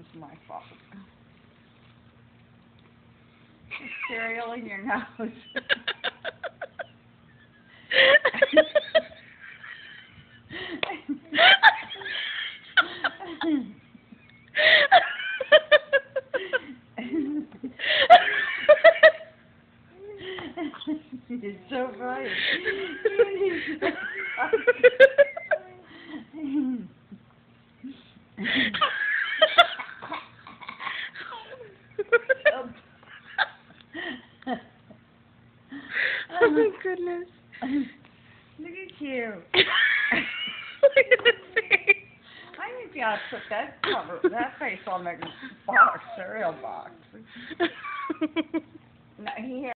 my fault. Cereal in your nose. It's so bright. Oh my goodness. Look at you. Look at the face. I think you ought to put that face on the box, cereal box. No, he